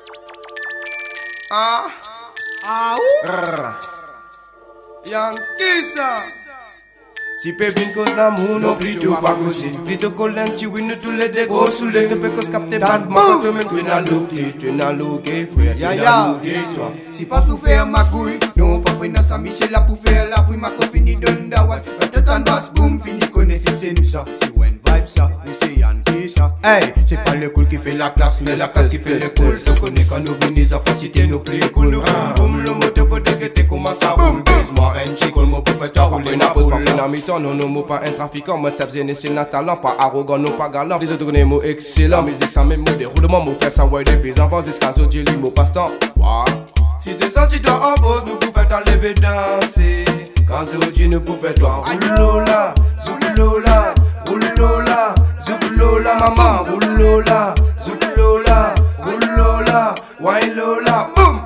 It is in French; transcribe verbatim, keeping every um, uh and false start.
Ah, Ah ou Yankisa. Si pépine cause l'amour, non plutôt pas causer. Plutôt collant, tu win tous les dégos sous les deux cause capter battement. Quand même tu n'as loqué, tu n'as loqué, frère. Ya ya, toi. si pas pour faire ma couille, non pas prendre ça Michel là pour faire la fouille, ma copine donne d'awat. Quand t'en basse boum, fini connaissez c'est nous ça. C'est one vibe ça, mais c'est Yankee ça. Hey, c'est pas le cool qui fait la classe, mais la classe qui fait le cool. Je connais quand nous venons à faciliter nos plis cool. Boum boum, le moteur faut dégueter comment ça boum. Baise-moi un chic, le mot pour faire ta rouler na boule. Non, non, moi pas un trafiquant, mode sap zéné, c'est un talent, pas arrogant, non pas galant. Les deux mots excellent, musique sans même mot déroulement, mot fait ça, ouais, depuis enfants, jusqu'à ce que j'ai mot passe-temps. Si t'es senti toi en pause, nous pouvons t'enlever danser. Quand c'est aujourd'hui, nous pouvons toi roulola, zoulola, roulola, zoulola, maman, roulola, zoulola, roulola, wine lola, boum.